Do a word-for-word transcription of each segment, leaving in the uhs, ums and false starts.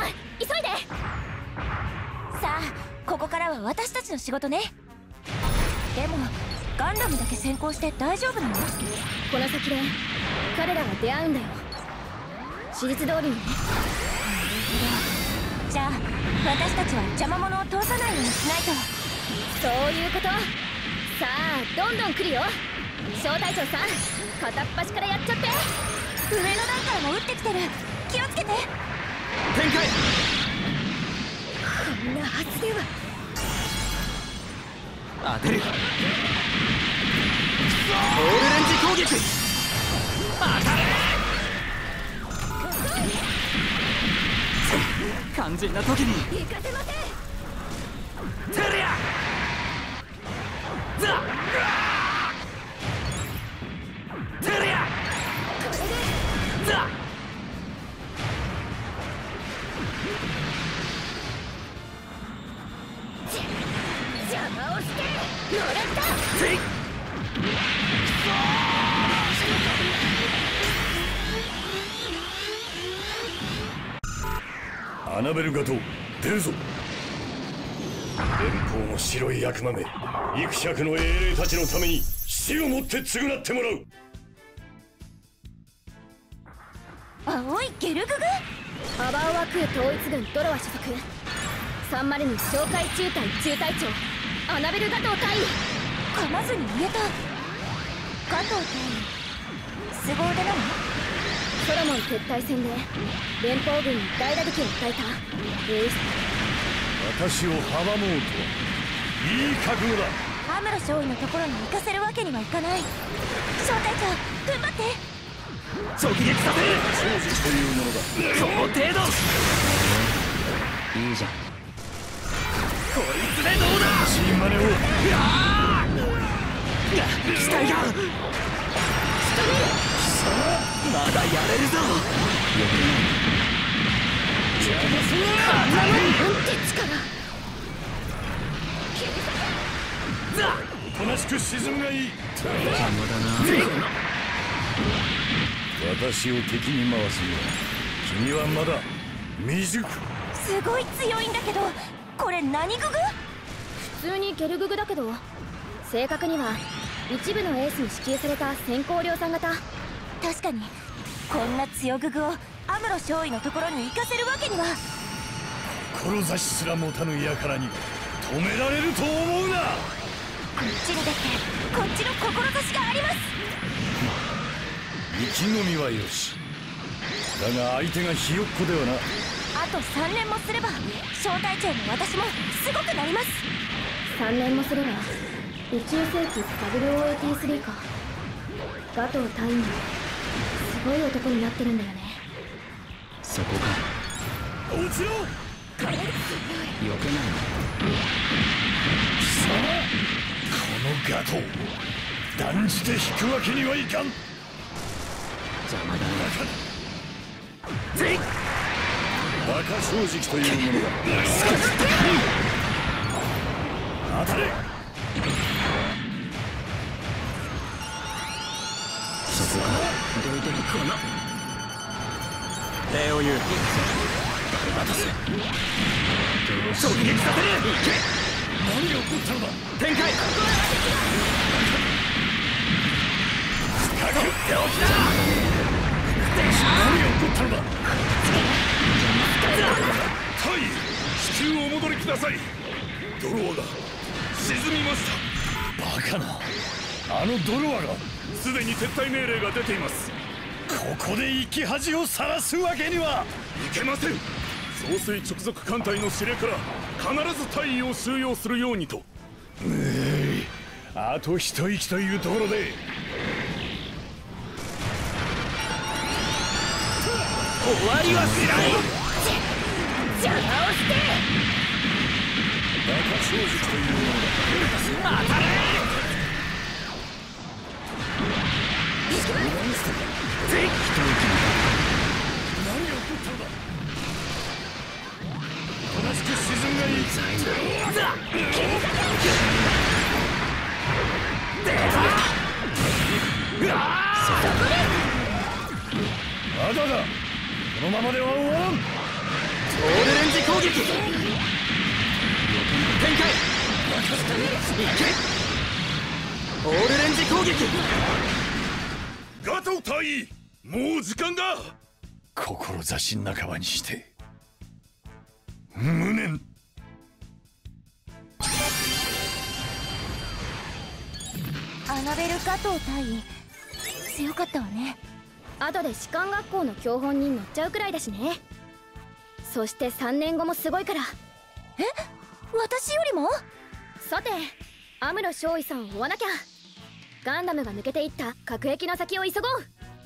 ゃん、急いで。さあ、ここからは私たちの仕事ね。でもガンダムだけ先行して大丈夫なの？この先で彼らが出会うんだよ。史実通りにね。じゃあ私たちは邪魔者を通さないようにしないと。そういうこと。さあどんどん来るよ。小隊長さん、片っ端からやっちゃって。上の段からも撃ってきてる。気をつけて。 展開。 こんなはずでは。 当てる。オールレンジ攻撃。当たれ。肝心な時に行かせません。 テリアザテリアザ邪魔をして乗らった。 アナベルガト出るぞ。連邦の白い悪魔め、幾百の英霊たちのために死をもって償ってもらう。 青いゲルググ。アバオワクー統一軍ドロワ所属さんまるに哨戒中隊中隊長アナベルガトー隊員。噛まずに言えた。ガトー隊員凄腕なの？ソロモン撤退戦で連邦軍に大打撃を与えたエース。 私を阻もうとはいい覚悟だ。 アムロ少尉のところに行かせるわけにはいかない。小隊長踏ん張って。 直撃させる。 正直というものだ。 この程度。いいじゃん。こいつでどうだ。 チーマネを。 うわー機体がまだやれるぞ。 邪魔するな。 なんて力。 ザおとなしく沈むがいい。 邪魔だな。 私を敵に回すには君はまだ未熟。 すごい強いんだけど、これ何ググ？普通にゲルググだけど、正確には一部のエースに支給された先行量産型。確かにこんな強ググをアムロ少尉のところに行かせるわけには。 志すら持たぬ輩に止められると思うな。 こっちにだってこっちの志があります。 意気込みはよし、だが相手がひよっこではな。 あとさんねんもすれば小隊長も私もすごくなります。さんねんもすれば宇宙世紀 ダブリューオーエーティースリー か。ガトー隊員もすごい男になってるんだよね。 そこか。 落ちろ。 避けないの。 貴様、このガトー断じて引くわけにはいかん。 邪魔だな。 ぜい馬鹿正直というものだ。当たれ。 そこか。どいてこの礼を言う。渡せ。直撃させる。 何が起こったのだ。 展開。 かかっておきな。何が起こったのだ。隊員、地球をお戻りください。ドロワが沈みました。バカな。あのドロワがすでに撤退命令が出ています。ここで生き恥をさらすわけにはいけません。総帥直属艦隊の司令から必ず隊員を収容するようにと。ええ、あと一息というところで終わりはしない。 邪魔をして。 馬鹿正直というものだ。 当たれ。 ぜひ一息何が起こったのだ。おとなしく沈んがいい。 ザ出た。うわまだだ。このままでは終わらん。 オールレンジ攻撃展開いけオールレンジ攻撃ガト隊員もう時間だ志半ばにして無念アナベル加藤隊員強かったわね。後で士官学校の教本に載っちゃうくらいだしね。そしてさんねんごもすごいから。え、私よりも？さてアムロ少尉さんを追わなきゃ。ガンダムが抜けていった各駅の先を急ごう。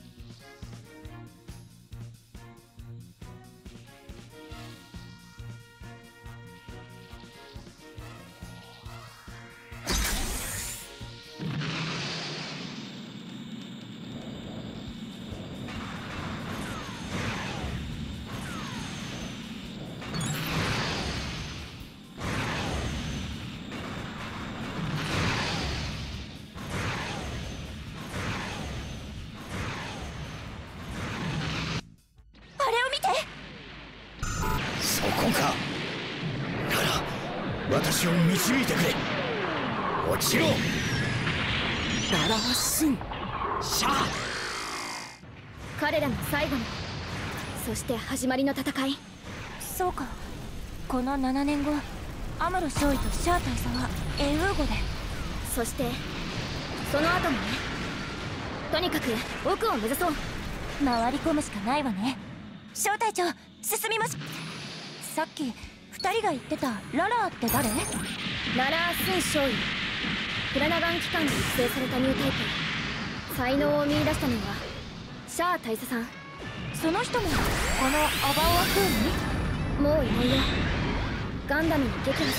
私を導いてくれ。落ちろララワスンシャー。 彼らの最後のそして始まりの戦い。そうか、このななねんごアムロ少尉とシャア大佐はエウーゴで、そしてその後もね。とにかく奥を目指そう。回り込むしかないわね。小隊長進みまし。さっきふたりが言ってたララーって誰？ララー・スン少尉。フラナガン機関で育成されたニュータイプ。才能を見出したのはシャア大佐さん。その人もこのアバオアクーに？もういないよ。ガンダムに撃破されて。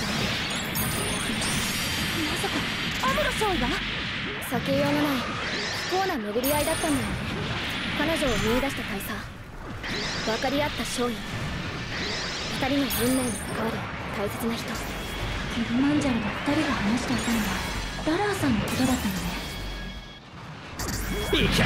まさかアムロ少尉が？避けようのない不幸な巡り合いだったんだよね。彼女を見出した大佐、分かり合った少尉、二人の運命に関わる大切な人。キルマンジャロが二人が話していたのはララーさんのことだったのね。 いけ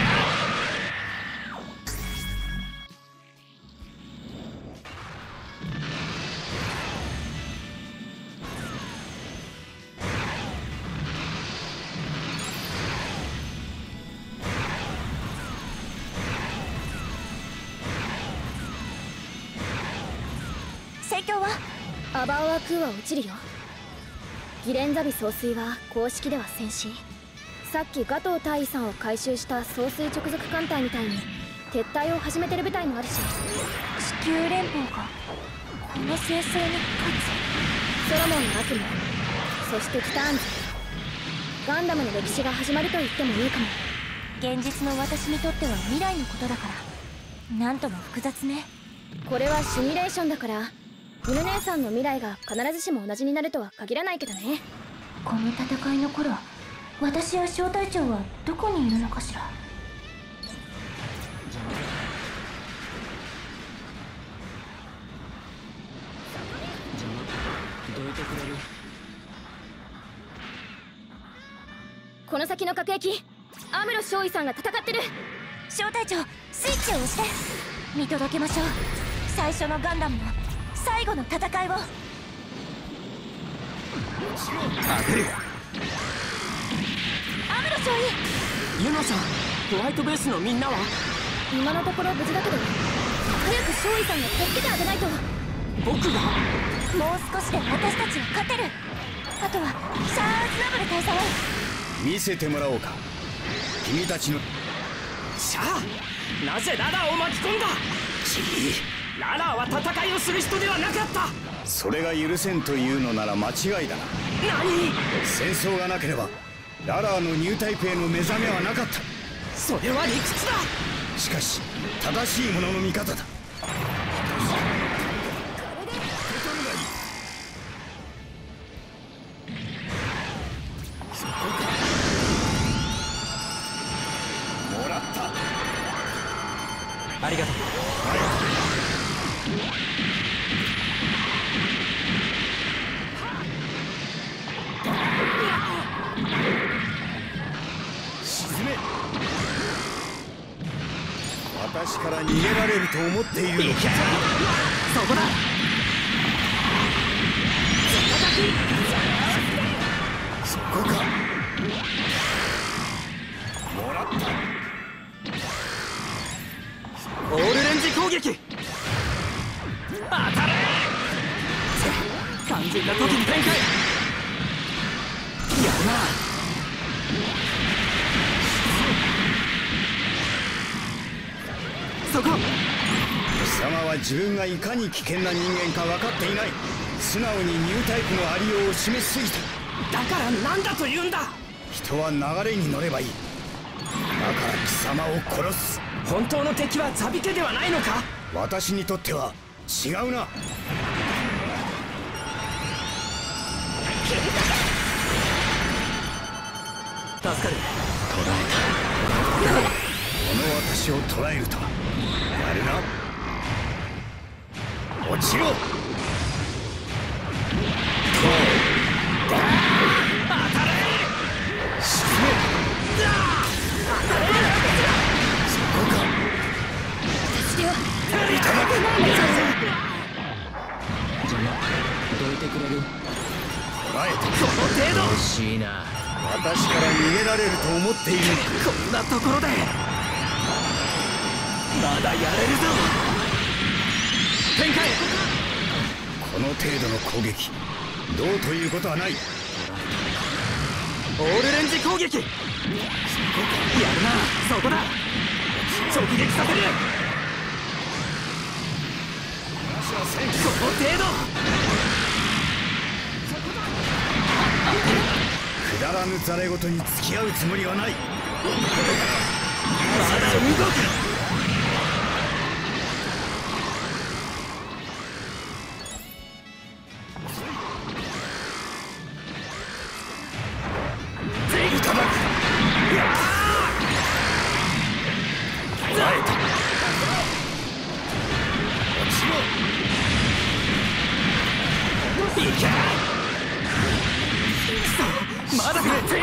戦況は？アバオアクーは落ちるよ。ギレンザビ総帥は公式では戦死。さっきガトー大尉さんを回収した総帥直属艦隊みたいに撤退を始めてる部隊もあるし。地球連邦がこの戦争に勝つ？ソロモンの悪夢、そしてティターンズ。ガンダムの歴史が始まると言ってもいいかも。現実の私にとっては未来のことだからなんとも複雑ね。これはシミュレーションだからミル姉さんの未来が必ずしも同じになるとは限らないけどね。この戦いの頃、私や小隊長はどこにいるのかしら。 どいてくれる？ この先の各駅、アムロ少尉さんが戦ってる。小隊長スイッチを押して見届けましょう。最初のガンダムの最後の戦いを。 アアムロ少尉。 ユナさん、ホワイトベースのみんなは？ 今のところ無事だけど、早く少尉さんが助けてあげないと。 僕が？ もう少しで私たちは勝てる。あとはシャア・アズナブル大佐を見せてもらおうか。君たちのシャア、なぜララーを巻き込んだ？ララーは戦いをする人ではなかった。 それが許せんというのなら間違いだな。 何？ 戦争がなければララーのニュータイプへの目覚めはなかった。 それは理屈だ。 しかし正しいものの見方だ。もらった。 ありがとう。 沈め。私から逃げられると思っているのか。 そこだ。 そこか。もらった。 オールレンジ攻撃。当たれ。肝心な時に展開。やるな。そこ。 貴様は自分がいかに危険な人間か分かっていない。素直にニュータイプのありようを示しすぎた。 だからなんだと言うんだ。 人は流れに乗ればいい。だから貴様を殺す。 本当の敵はザビ家ではないのか。 私にとっては違うな。 助かる。捕らこの私を捕らえるとはやるな。落ちろ。 当たれ。 沈め。そこか。 私では痛まくないんですよ。 邪魔どいてくれる。 捕らえた。 この程度。 惜しいな。 私から逃げられると思っているのか。 こんなところでまだやれるぞ。展開。 この程度の攻撃どうということはない。 オールレンジ攻撃。やるな。そこだ。直撃させる。この程度。 くだらぬざれ言に付き合うつもりはない。 まだ動く。まだか。こんなところで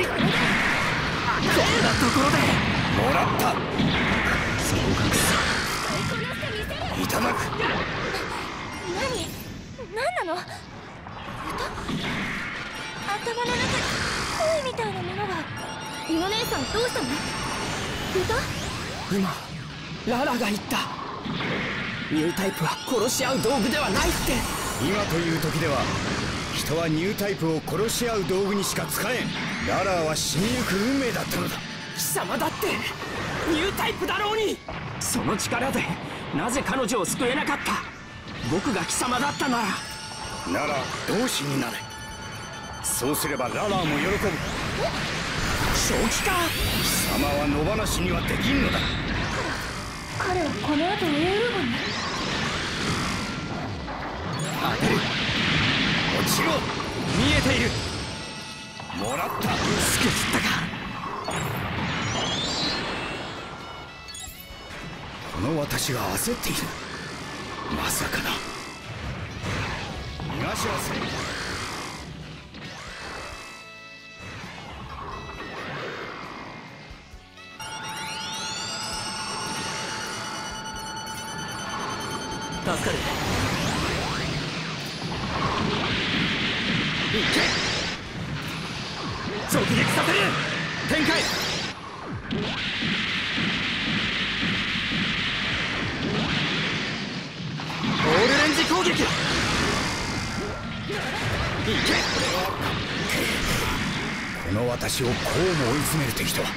もらった。 そこ隠す。 いただく。 何？何なの？歌？頭の中に声みたいなものが。イノ姉さんどうしたの？歌？ 今ララが言った。ニュータイプは殺し合う道具ではないって。 今という時では人はニュータイプを殺し合う道具にしか使えん。ララーは死にゆく運命だったのだ。 貴様だってニュータイプだろうに。その力でなぜ彼女を救えなかった。僕が貴様だったなら。 なら同志になれ。そうすればララーも喜ぶ。 正気か。 貴様は野放しにはできんのだ。 彼はこの後エウーゴに。 当てる。 落ちろ。 見えている。 もらった。 透け散ったか。 この私が焦っている。まさかな。逃がしはせん。 助かる。いけ。直撃させる。展開。オールレンジ攻撃。いけ。 この私をこうも追い詰める敵とは。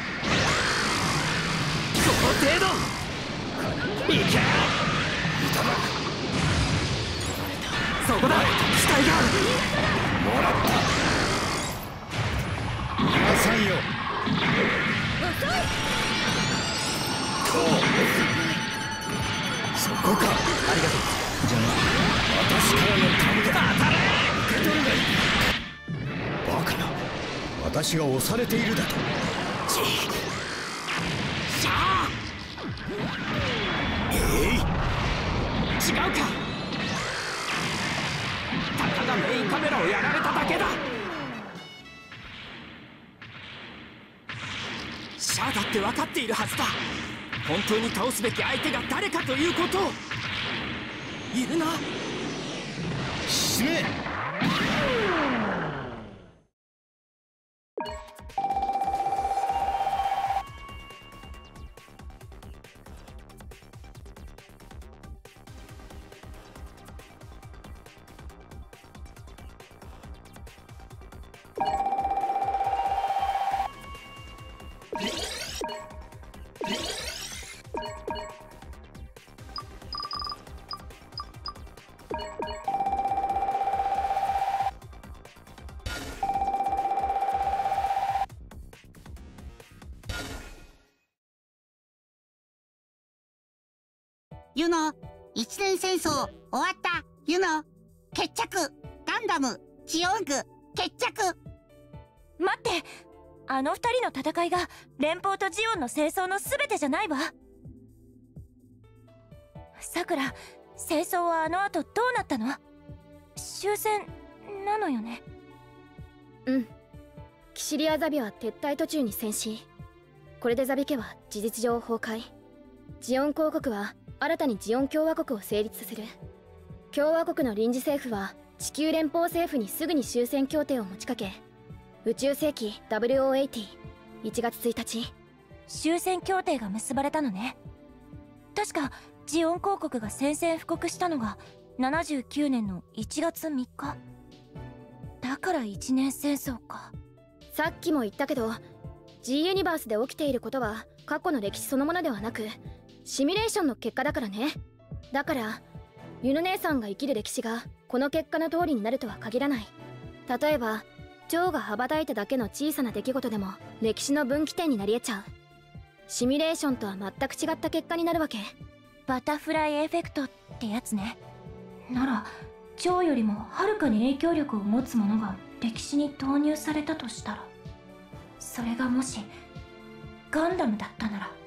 この程度。いけ。いただく。そこだ。死体が。 もらった。皆さんよ。そこか。 ありがとう。邪魔。 私からの手向けだ。 当たれ。 受け取るがいい。バカな。私が押されているだと。 シャー。 えい、 違うか。たかがメインカメラをやられただけだ。シャアだって分かっているはずだ。本当に倒すべき相手が誰かということを。いるな。 死ね。 ユノ、一年戦争終わった。ユノ、決着。ガンダムジオング決着。 待って、あの二人の戦いが連邦とジオンの戦争の全てじゃないわ。さくら、戦争はあの後どうなったの？終戦なのよね？ うん。キシリア・ザビは撤退途中に戦死。これでザビ家は事実上崩壊。ジオン公国は新たにジオン共和国を成立させる。共和国の臨時政府は地球連邦政府にすぐに終戦協定を持ちかけ、宇宙世紀 ダブリューオーはちじゅういちがつついたち、 終戦協定が結ばれたのね。確かジオン公国が宣戦布告したのがななじゅうきゅうねんのいちがつみっか。だから一年戦争か。 さっきも言ったけど、 G ユニバースで起きていることは過去の歴史そのものではなくシミュレーションの結果だからね。だからユヌ姉さんが生きる歴史がこの結果の通りになるとは限らない。例えば蝶が羽ばたいただけの小さな出来事でも歴史の分岐点になり得ちゃう。シミュレーションとは全く違った結果になるわけ。 バタフライエフェクトってやつね。なら蝶よりもはるかに影響力を持つものが歴史に投入されたとしたら、それがもしガンダムだったなら。